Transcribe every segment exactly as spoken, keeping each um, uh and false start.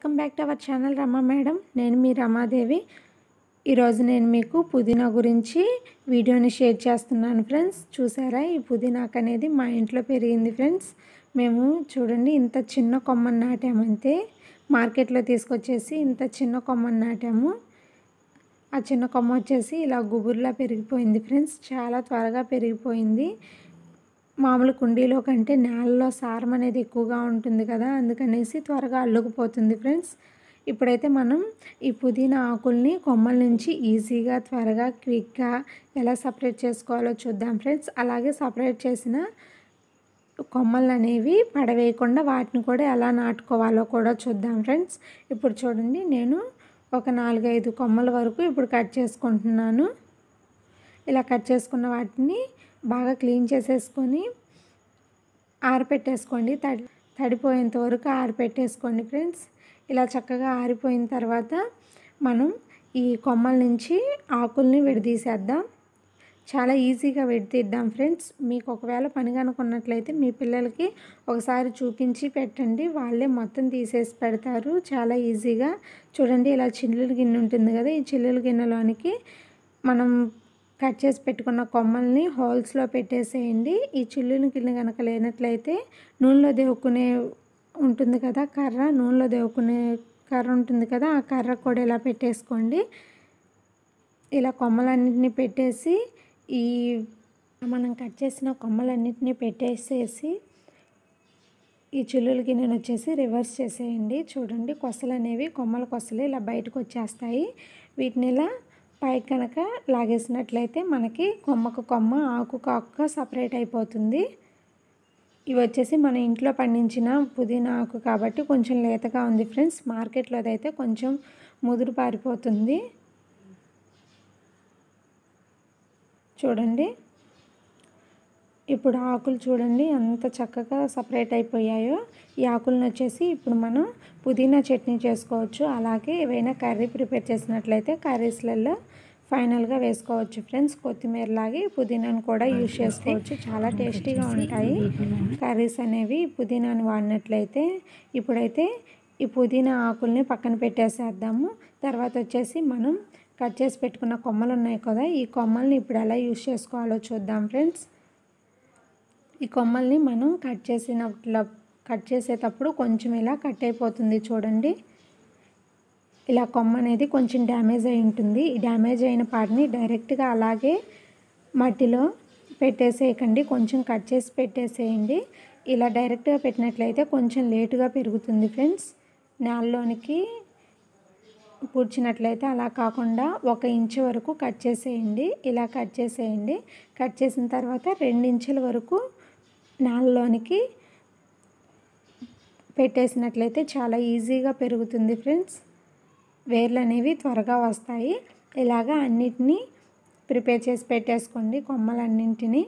Welcome back to our channel Rama madam. నేను మీ రమాదేవి. ఈరోజు నేను మీకు పుదీనా గురించి వీడియోని షేర్ చేస్తున్నాను ఫ్రెండ్స్. చూసారా, ఈ పుదీనాకు అనేది మా ఇంట్లో పెరిగింది ఫ్రెండ్స్. మేము చూడండి ఇంత చిన్న కొమ్మని నాటామంతే. మార్కెట్లో తీసుకొచ్చేసి ఇంత చిన్న కొమ్మని నాటాము. ఆ చిన్న కొమ్మ వచ్చేసి ఇలా గుబుర్లా పెరిగిపోయింది ఫ్రెండ్స్. చాలా త్వరగా పెరిగిపోయింది. మామూలు కుండీలో కంటే నేలలో సారం అనేది ఎక్కువగా ఉంటుంది కదా, అందుకనేసి త్వరగా అల్లుకుపోతుంది ఫ్రెండ్స్. ఇప్పుడైతే మనం ఈ పుదీనా ఆకుల్ని కొమ్మల నుంచి ఈజీగా త్వరగా క్విక్గా ఎలా సపరేట్ చేసుకోవాలో చూద్దాం ఫ్రెండ్స్. అలాగే సపరేట్ చేసిన కొమ్మలు అనేవి పడవేయకుండా వాటిని కూడా ఎలా నాటుకోవాలో కూడా చూద్దాం ఫ్రెండ్స్. ఇప్పుడు చూడండి, నేను ఒక నాలుగైదు కొమ్మల వరకు ఇప్పుడు కట్ చేసుకుంటున్నాను. ఇలా కట్ చేసుకున్న వాటిని బాగా క్లీన్ చేసేసుకొని ఆరపెట్టేసుకోండి. తడి తడిపోయేంత వరకు ఆరపెట్టేసుకోండి ఫ్రెండ్స్. ఇలా చక్కగా ఆరిపోయిన తర్వాత మనం ఈ కొమ్మల నుంచి ఆకుల్ని విడదీసేద్దాం. చాలా ఈజీగా విడదీద్దాం ఫ్రెండ్స్. మీకు ఒకవేళ పని కనుకున్నట్లయితే మీ పిల్లలకి ఒకసారి చూపించి పెట్టండి, వాళ్ళే మొత్తం తీసేసి పెడతారు చాలా ఈజీగా. చూడండి, ఇలా చిల్లుల గిన్నె ఉంటుంది కదా, ఈ చిల్లుల గిన్నెలోనికి మనం కట్ చేసి పెట్టుకున్న కొమ్మల్ని హోల్స్లో పెట్టేసేయండి. ఈ చిల్లుల గిన్నె కనుక లేనట్లయితే నూనెలో దేవుకునే ఉంటుంది కదా కర్ర, నూనెలో దేవుకునే కర్ర ఉంటుంది కదా, ఆ కర్ర కూడా ఇలా పెట్టేసుకోండి. ఇలా కొమ్మలన్నింటినీ పెట్టేసి ఈ మనం కట్ చేసిన కొమ్మలన్నింటినీ పెట్టేసేసి ఈ చిల్లుల గిన్నెను వచ్చేసి రివర్స్ చేసేయండి. చూడండి, కొసలు అనేవి కొమ్మల కొసలు ఇలా బయటకు వచ్చేస్తాయి. వీటిని ఇలా పైకి కనుక లాగేసినట్లయితే మనకి కొమ్మకు కొమ్మ ఆకుకు ఆకుగా సపరేట్ అయిపోతుంది. ఇవి వచ్చేసి మన ఇంట్లో పండించిన పుదీనా ఆకు కాబట్టి కొంచెం లేతగా ఉంది ఫ్రెండ్స్. మార్కెట్లో అయితే కొంచెం ముదురు పారిపోతుంది. చూడండి, ఇప్పుడు ఆకులు చూడండి ఎంత చక్కగా సపరేట్ అయిపోయాయో. ఈ ఆకులను వచ్చేసి ఇప్పుడు మనం పుదీనా చట్నీ చేసుకోవచ్చు. అలాగే ఏవైనా కర్రీ ప్రిపేర్ చేసినట్లయితే కర్రీస్లలో ఫైనల్గా వేసుకోవచ్చు ఫ్రెండ్స్. కొత్తిమీర లాగే పుదీనాను కూడా యూజ్ చేసుకోవచ్చు. చాలా టేస్టీగా ఉంటాయి కర్రీస్ అనేవి పుదీనాను వాడినట్లయితే. ఇప్పుడైతే ఈ పుదీనా ఆకుల్ని పక్కన పెట్టేసేద్దాము. తర్వాత వచ్చేసి మనం కట్ చేసి పెట్టుకున్న కొమ్మలు ఉన్నాయి కదా, ఈ కొమ్మల్ని ఇప్పుడు ఎలా యూజ్ చేసుకోవాలో చూద్దాం ఫ్రెండ్స్. ఈ కొమ్మల్ని మనం కట్ చేసినట్ల కట్ చేసేటప్పుడు కొంచెం ఇలా కట్ అయిపోతుంది చూడండి. ఇలా కొమ్మ అనేది కొంచెం డ్యామేజ్ అయి ఉంటుంది. ఈ డ్యామేజ్ అయిన పార్ట్ని డైరెక్ట్గా అలాగే మట్టిలో పెట్టేసేయకండి, కొంచెం కట్ చేసి పెట్టేసేయండి. ఇలా డైరెక్ట్గా పెట్టినట్లయితే కొంచెం లేటుగా పెరుగుతుంది ఫ్రెండ్స్. నేలలోనికి పూడ్చినట్లయితే అలా కాకుండా ఒక ఇంచు వరకు కట్ చేసేయండి. ఇలా కట్ చేసేయండి. కట్ చేసిన తర్వాత రెండు ఇంచుల వరకు నేలలోనికి పెట్టేసినట్లయితే చాలా ఈజీగా పెరుగుతుంది ఫ్రెండ్స్. వేర్లు అనేవి త్వరగా వస్తాయి. ఇలాగా అన్నిటినీ ప్రిపేర్ చేసి పెట్టేసుకోండి కొమ్మలన్నింటినీ.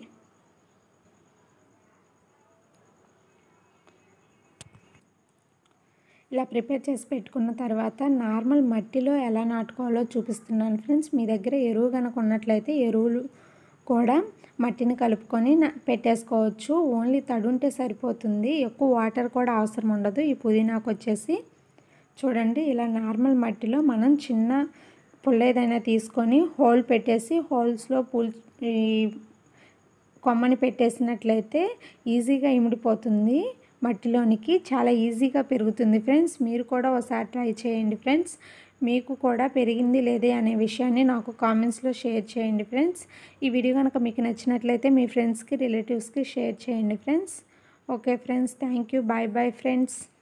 ఇలా ప్రిపేర్ చేసి పెట్టుకున్న తర్వాత నార్మల్ మట్టిలో ఎలా నాటుకోవాలో చూపిస్తున్నాను ఫ్రెండ్స్. మీ దగ్గర ఎరువు కనుక ఉన్నట్లయితే ఎరువులు కూడా మట్టిని కలుపుకొని పెట్టేసుకోవచ్చు. ఓన్లీ తడుంటే సరిపోతుంది, ఎక్కువ వాటర్ కూడా అవసరం ఉండదు. ఈ పుదీనాకు వచ్చేసి చూడండి, ఇలా నార్మల్ మట్టిలో మనం చిన్న పుల్ల ఏదైనా తీసుకొని హోల్ పెట్టేసి హోల్స్లో పూల్ ఈ కొమ్మని పెట్టేసినట్లయితే ఈజీగా ఇమిడిపోతుంది మట్టిలోనికి. చాలా ఈజీగా పెరుగుతుంది ఫ్రెండ్స్. మీరు కూడా ఒకసారి ట్రై చేయండి ఫ్రెండ్స్. మీకు కూడా పెరిగింది లేదే అనే విషయాన్ని నాకు కామెంట్స్లో షేర్ చేయండి ఫ్రెండ్స్. ఈ వీడియో కనుక మీకు నచ్చినట్లయితే మీ ఫ్రెండ్స్కి రిలేటివ్స్కి షేర్ చేయండి friends. Okay friends, thank you. Bye bye friends.